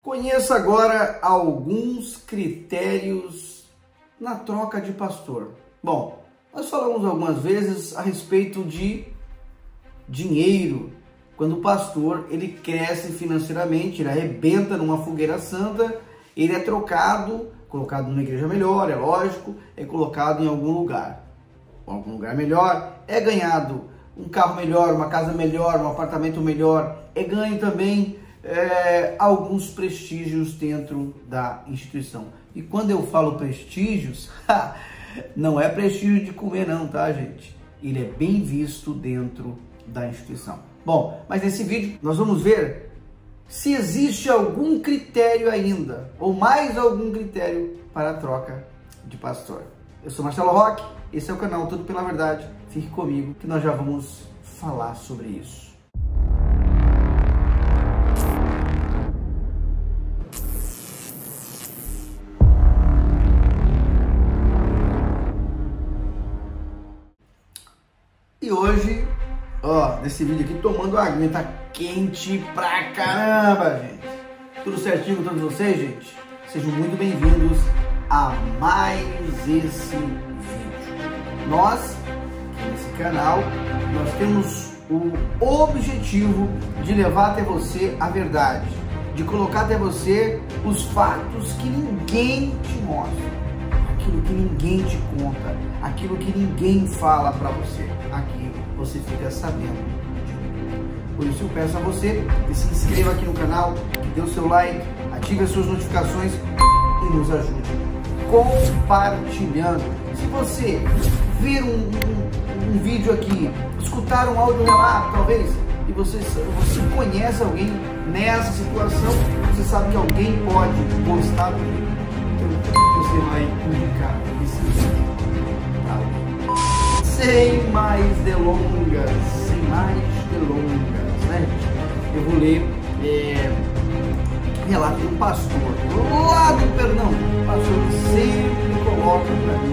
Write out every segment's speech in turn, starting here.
Conheça agora alguns critérios na troca de pastor. Bom, nós falamos algumas vezes a respeito de dinheiro. Quando o pastor ele cresce financeiramente, ele arrebenta numa fogueira santa, ele é trocado, colocado numa igreja melhor, é lógico, é colocado em algum lugar melhor, é ganhado um carro melhor, uma casa melhor, um apartamento melhor, é ganho também alguns prestígios dentro da instituição. E quando eu falo prestígios, não é prestígio de comer não, tá, gente? Ele é bem visto dentro da instituição. Bom, mas nesse vídeo nós vamos ver se existe algum critério ainda, ou mais algum critério para a troca de pastor. Eu sou Marcelo Roque, esse é o canal Tudo Pela Verdade. Fique comigo que nós já vamos falar sobre isso. E hoje, nesse vídeo aqui, tomando água, tá quente pra caramba, gente. Tudo certinho com todos vocês, gente? Sejam muito bem-vindos a mais esse vídeo. Nós, aqui nesse canal, nós temos o objetivo de levar até você a verdade, de colocar até você os fatos que ninguém te mostra, aquilo que ninguém te conta, aquilo que ninguém fala pra você. Aqui você fica sabendo de tudo. Por isso eu peço a você que se inscreva aqui no canal, que dê o seu like, ative as suas notificações e nos ajude compartilhando. Se você ver um vídeo aqui, escutar um áudio relato talvez, e você conhece alguém nessa situação, você sabe que alguém pode gostar dele, então você vai indicar esse vídeo. Sem mais delongas, né? Eu vou ler relato de um pastor lá do Pernambuco, um pastor que sempre coloca para mim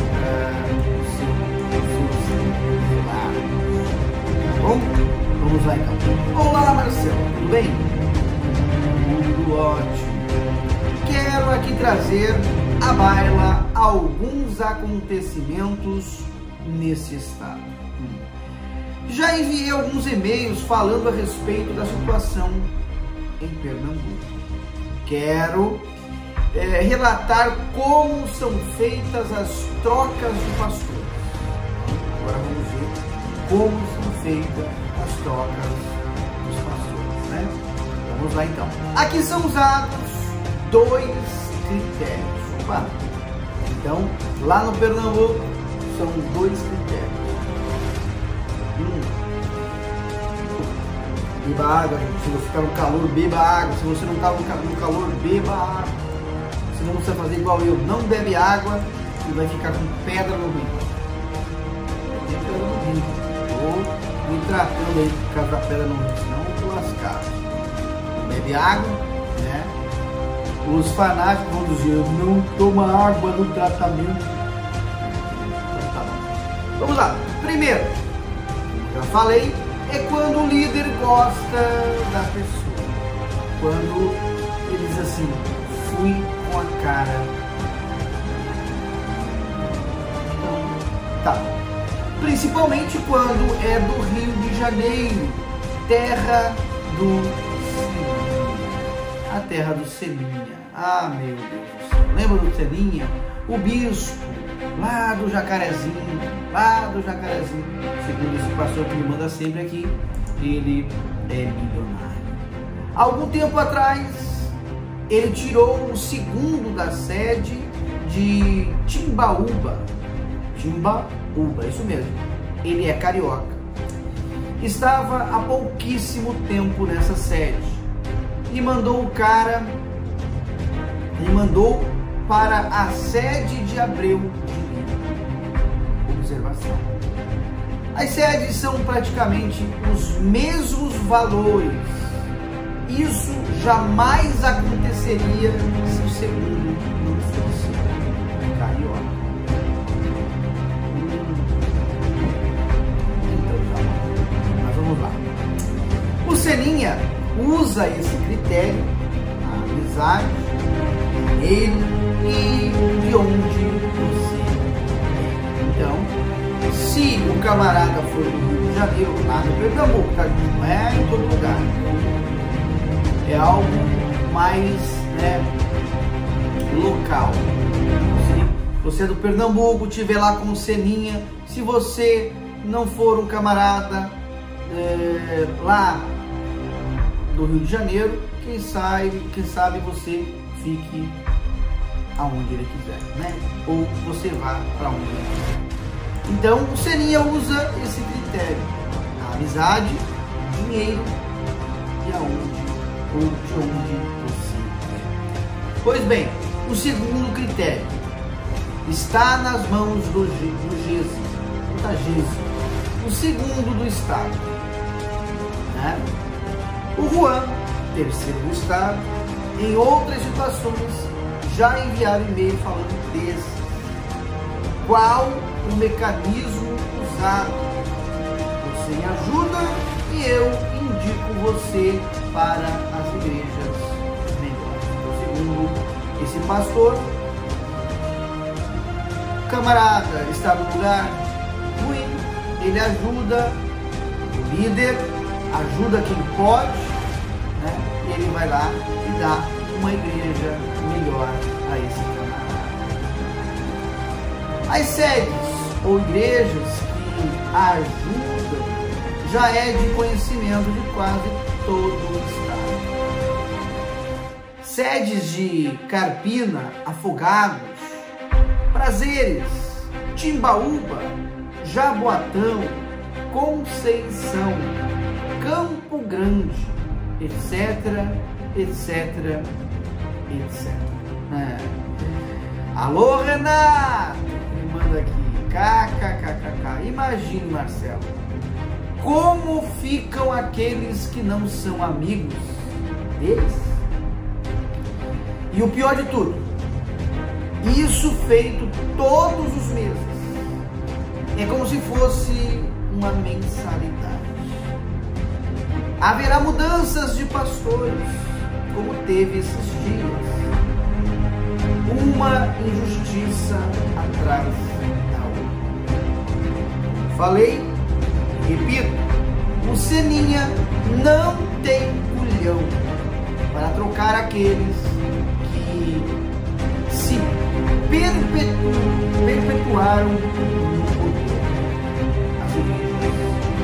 os seus relatos. Tá bom? Vamos lá então. Olá, Marcelo, tudo bem? Tudo ótimo. Quero aqui trazer à baila alguns acontecimentos nesse estado. Já enviei alguns e-mails falando a respeito da situação em Pernambuco. Quero relatar como são feitas as trocas de pastores. Agora vamos ver como são feitas as trocas dos pastores, né? Vamos lá então. Aqui são usados dois critérios. Opa. Então, lá no Pernambuco são dois critérios. Beba água, gente. Se você ficar no calor, beba água. Se você não está no calor, beba água. Senão você vai fazer igual eu, não bebe água e vai ficar com pedra no rim. Tem pedra no rim. Estou me tratando aí por causa da pedra no rim, senão eu estou lascado. Não bebe água, né? Os fanáticos vão dizer, não toma água no tratamento. Então tá bom. Vamos lá. Primeiro, já falei, é quando o líder gosta da pessoa. Quando ele diz assim, fui com a cara. Então, tá. Principalmente quando é do Rio de Janeiro, terra do Seninha. A terra do Seninha. Ah, meu Deus do céu. Lembra do Seninha? O bispo, lá do Jacarezinho, segundo esse pastor que me manda sempre aqui, ele é milionário. Algum tempo atrás, ele tirou o segundo da sede de Timbaúba, isso mesmo, ele é carioca. Estava há pouquíssimo tempo nessa sede e mandou para a sede de Abreu de Lima. Observação. As sedes são praticamente os mesmos valores. Isso jamais aconteceria se o segundo não fosse carioca. Então tá bom. Mas vamos lá. O Seninha usa esse critério, amizade, dinheiro e de onde você é. Então, se o camarada for do Rio de Janeiro, lá no Pernambuco, tá? Não é em todo lugar, é algo mais, né, local. Se você é do Pernambuco, estiver lá com o Seninha, se você não for um camarada lá do Rio de Janeiro, quem sabe você fique aonde ele quiser, né? Ou você vá para onde ele quiser. Então o Seninha usa esse critério: a amizade, dinheiro e aonde ou de onde você é. Pois bem, o segundo critério está nas mãos do GESE, o segundo do estado, né? O Juan, terceiro do estado, em outras situações já enviaram e-mail falando desse. Qual o mecanismo usado? Você me ajuda e eu indico você para as igrejas melhores. Então, segundo esse pastor, o camarada está no lugar ruim, ele ajuda o líder, ajuda quem pode, né? E ele vai lá e dá uma igreja melhor a esse camarada. As sedes ou igrejas que ajudam já é de conhecimento de quase todo o estado. Sedes de Carpina, Afogados, Prazeres, Timbaúba, Jaboatão, Conceição, Campo Grande, etc, etc, etc. Alô, Renato, me manda aqui, kkkk. Imagine, Marcelo, como ficam aqueles que não são amigos deles? E o pior de tudo, isso feito todos os meses. É como se fosse uma mensalidade. Haverá mudanças de pastores, como teve esses dias. Uma injustiça atrás da outra. Falei, repito, o Seninha não tem culhão para trocar aqueles que se perpetuaram no poder. As igrejas.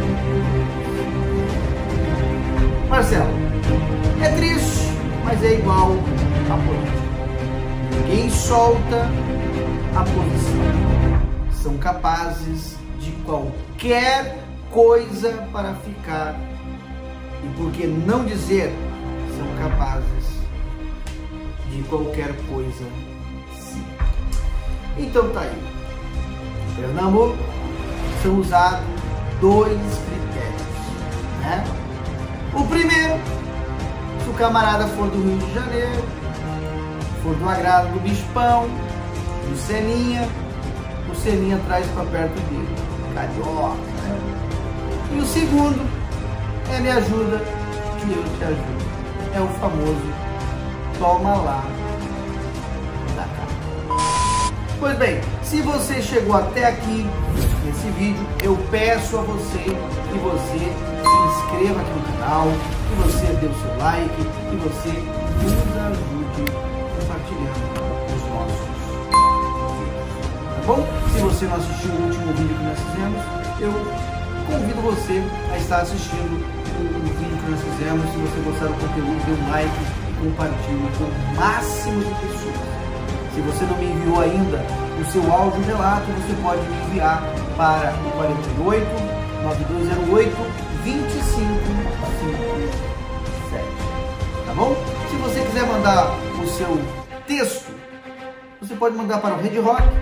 Marcelo, é triste, mas é igual a política. Ninguém solta a posição. São capazes de qualquer coisa para ficar. E por que não dizer, são capazes de qualquer coisa, sim. Então tá aí. Em Pernambuco são usados dois critérios, né? O primeiro, se o camarada for do Rio de Janeiro, for do agrado do bispão, do Seninha, o Seninha traz para perto dele, carioca, né? E o segundo é me ajuda que eu te ajudo. É o famoso toma lá da cá. Pois bem, se você chegou até aqui nesse vídeo, eu peço a você que você se inscreva aqui no canal, que você dê o seu like, que você nos ajude compartilhando os nossos vídeos, tá bom? Se você não assistiu o último vídeo que nós fizemos, eu convido você a estar assistindo o vídeo que nós fizemos. Se você gostar do conteúdo, dê um like e compartilhe com o máximo de pessoas. Se você não me enviou ainda o seu áudio relato, você pode me enviar para o 48 9208 2557, tá bom? Se você quiser mandar o seu texto, você pode mandar para o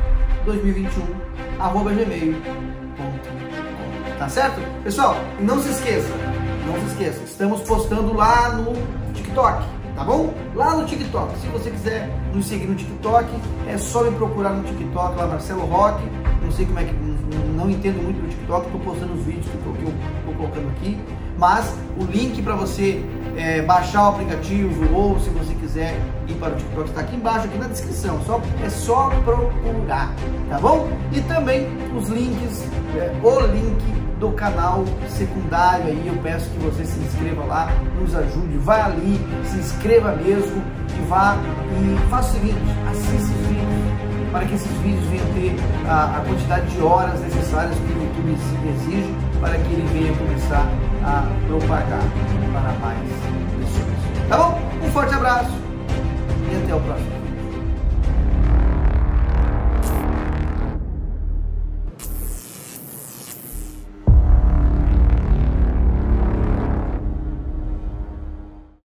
redrock2021@gmail.com, tá certo? Pessoal, e não se esqueça, estamos postando lá no TikTok, tá bom? Lá no TikTok. Se você quiser nos seguir no TikTok, é só me procurar no TikTok, lá Marcelo Roque. Não sei como é que, não entendo muito do TikTok, estou postando os vídeos que eu estou colocando aqui, mas o link para você baixar o aplicativo, ou se você quiser ir para o TikTok, está aqui embaixo, aqui na descrição, é só procurar, tá bom? E também os links, o link do canal secundário aí, eu peço que você se inscreva lá, nos ajude, vai ali, se inscreva mesmo e vá e faça o seguinte, assista os vídeos, para que esses vídeos venham ter a quantidade de horas necessárias que o YouTube exige para que ele venha começar a propagar para mais pessoas. Tá bom? Um forte abraço e até o próximo.